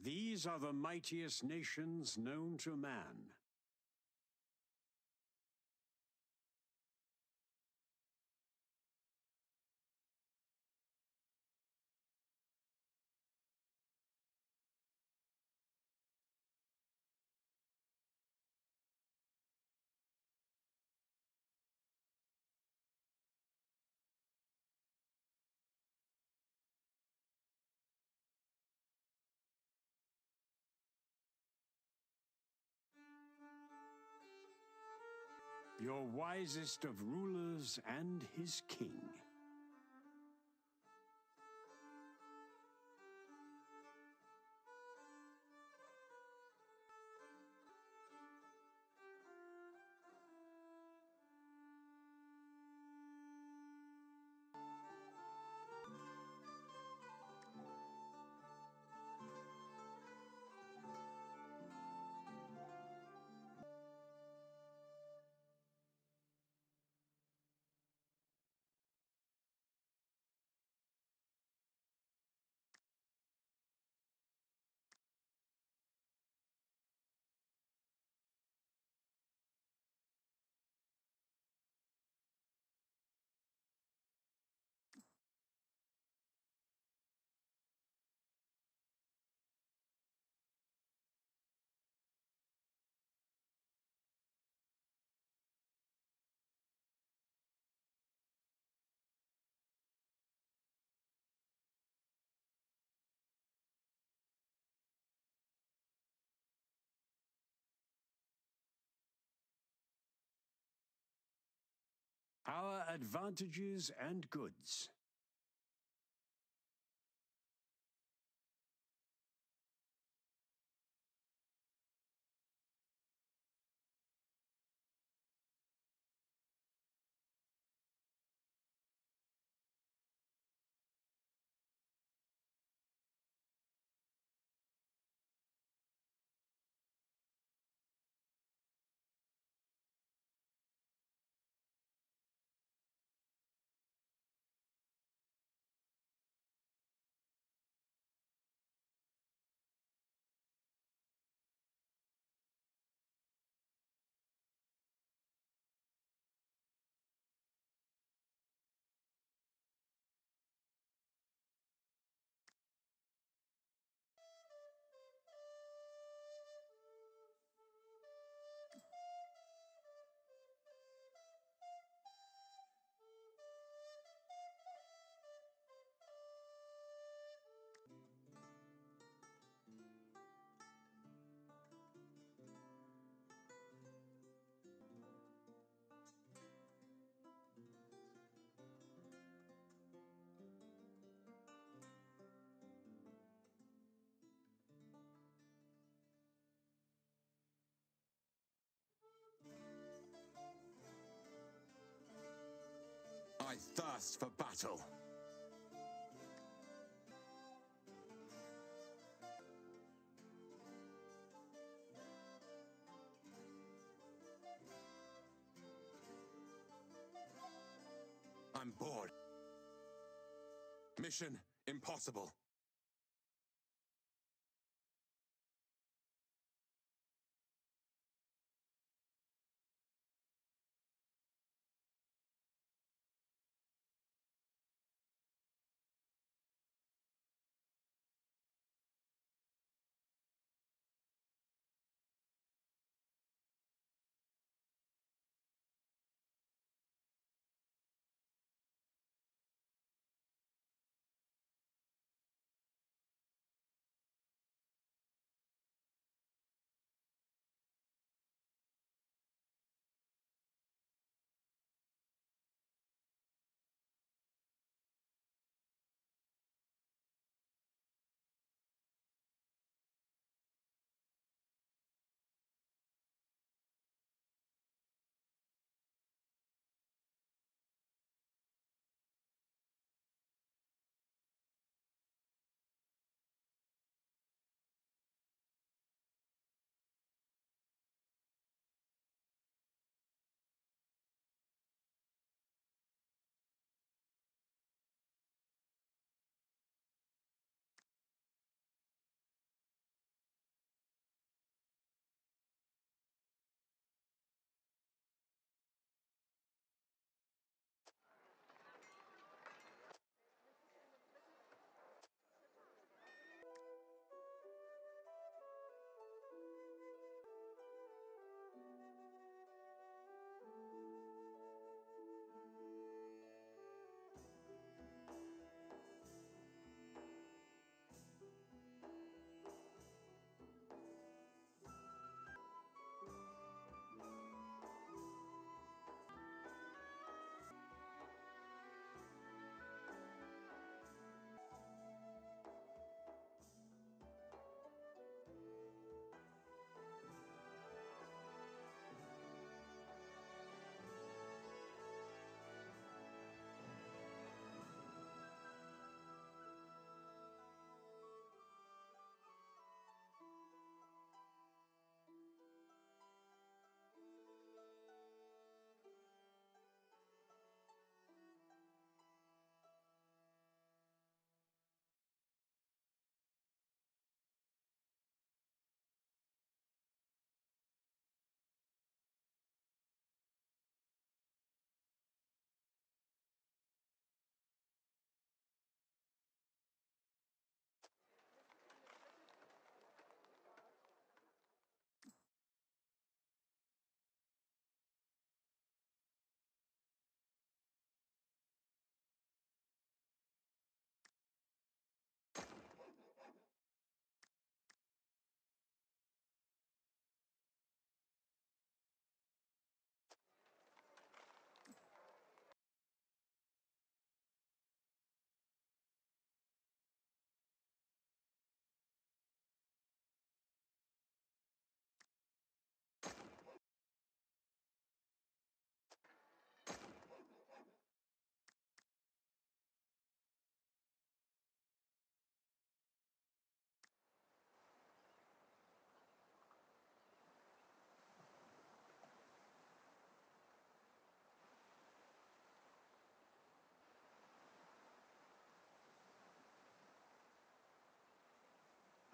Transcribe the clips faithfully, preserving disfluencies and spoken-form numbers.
These are the mightiest nations known to man. Your wisest of rulers and his king. Our advantages and goods. I thirst for battle. I'm bored. Mission impossible.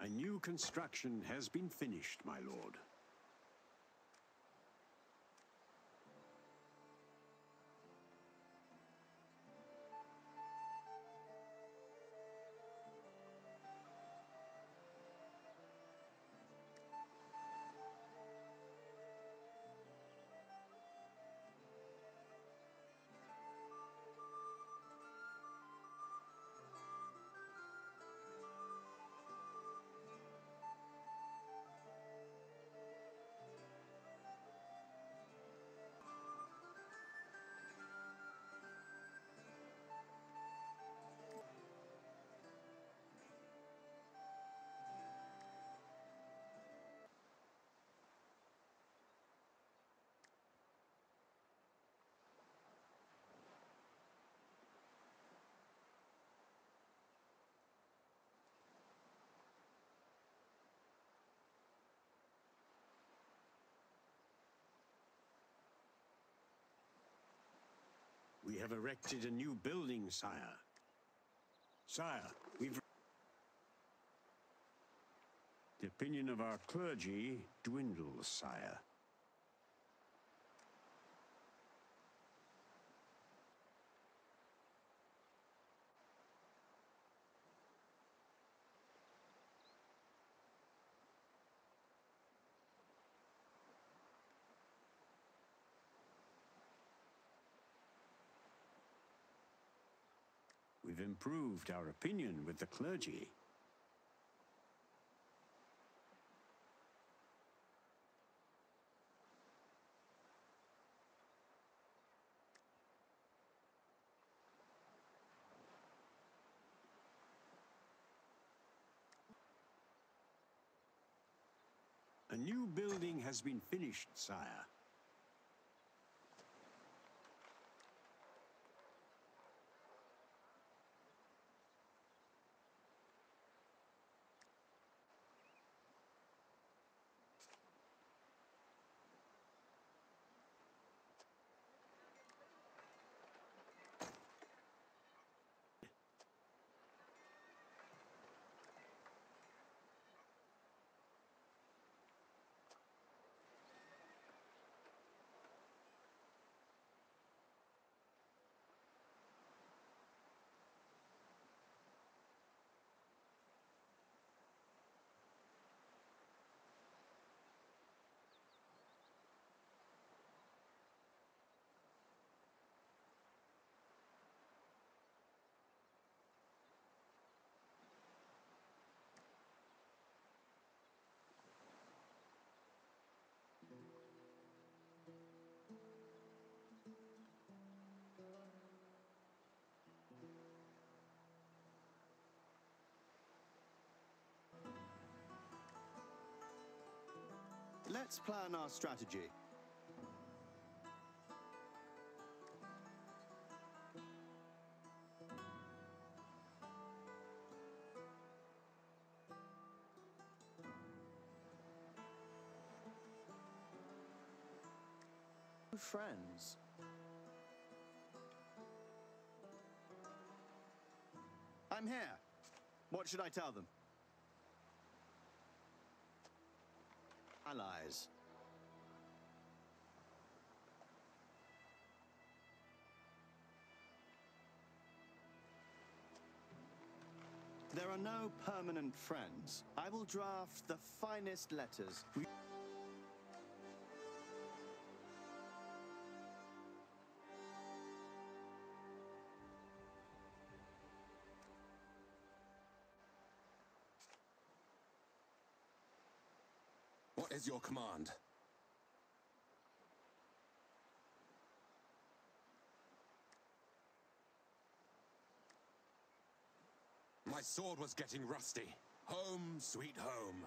new construction has been finished, my lord. We have erected a new building, sire. Sire, we've... The opinion of our clergy dwindles, sire. We've improved our opinion with the clergy. A new building has been finished, sire. Let's plan our strategy. Friends. I'm here. What should I tell them? Allies. There are no permanent friends. I will draft the finest letters. We What is your command? My sword was getting rusty. Home, sweet home.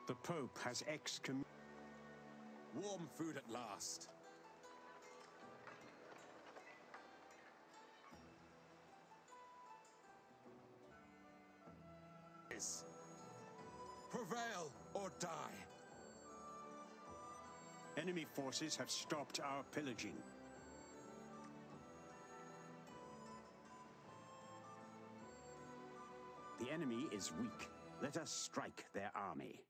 The Pope has excommunicated. Warm food at last. Yes. Prevail or die. Enemy forces have stopped our pillaging. The enemy is weak. Let us strike their army.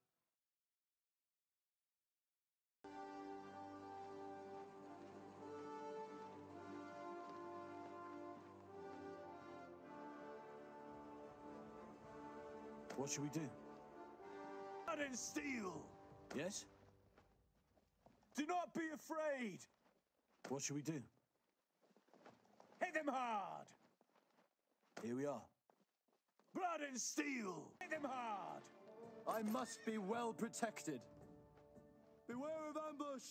What should we do? Blood and steel! Yes? Do not be afraid! What should we do? Hit them hard! Here we are. Blood and steel! Hit them hard! I must be well protected. Beware of ambush!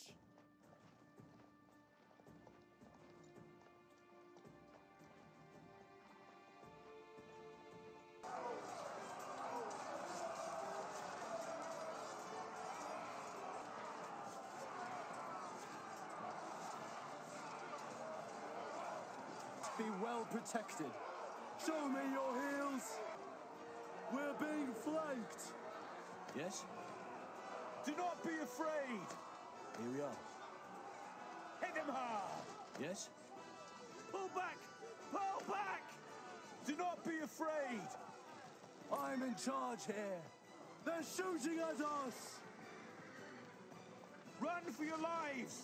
Be well protected. Show me your heels! We're being flanked! Yes? Do not be afraid! Here we are. Hit them hard! Yes? Pull back! Pull back! Do not be afraid! I'm in charge here. They're shooting at us! Run for your lives!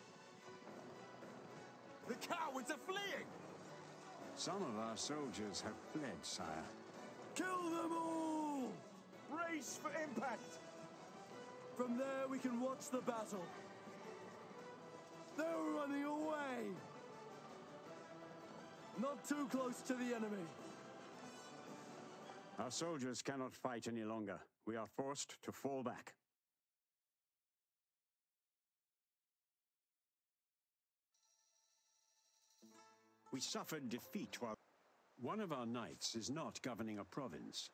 The cowards are fleeing! Some of our soldiers have fled, sire. Kill them all! Brace for impact! From there we can watch the battle. They're running away! Not too close to the enemy. Our soldiers cannot fight any longer. We are forced to fall back. We suffered defeat while one of our knights is not governing a province.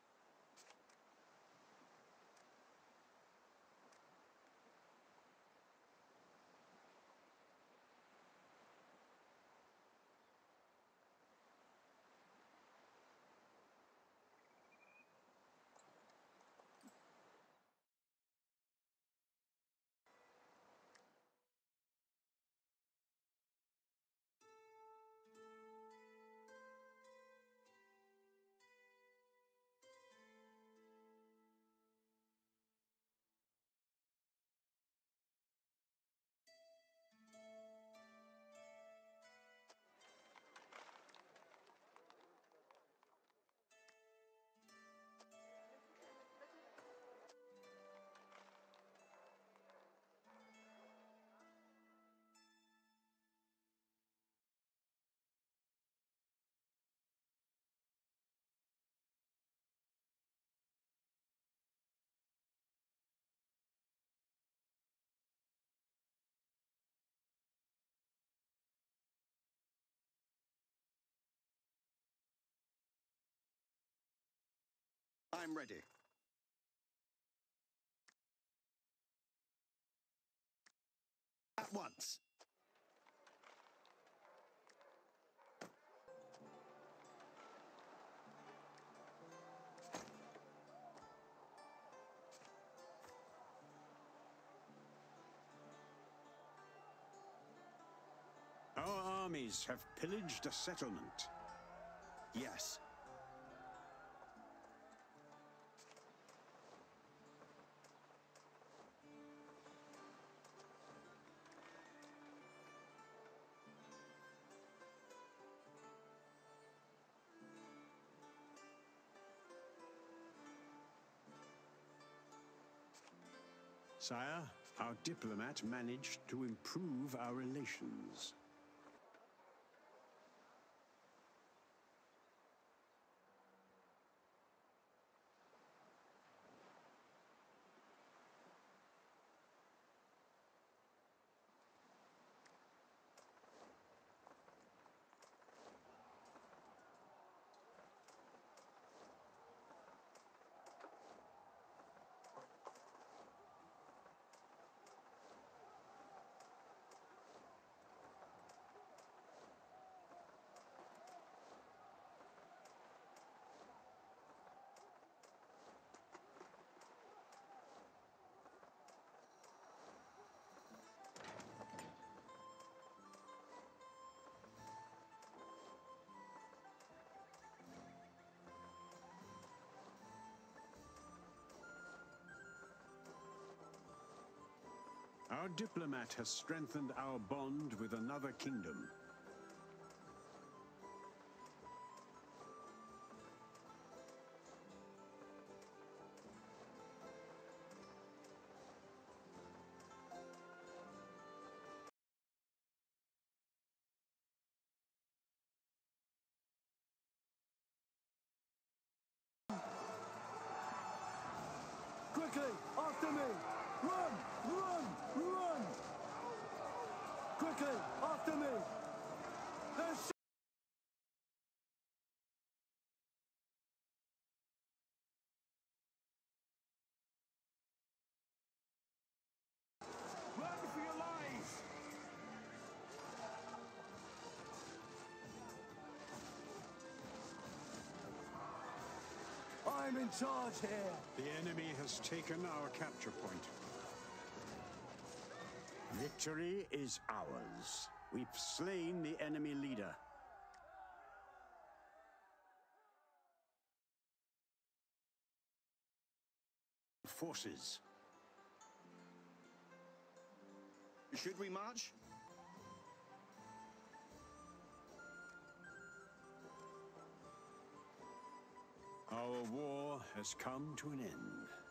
I'm ready. At once. Our armies have pillaged a settlement. Yes. Sire, our diplomat managed to improve our relations. Our diplomat has strengthened our bond with another kingdom. Quickly, after me! Run! Run! Run! Quickly, after me! There's Run for your lives! I'm in charge here! The enemy has taken our capture point. Victory is ours. We've slain the enemy leader. Forces. Should we march? Our war has come to an end.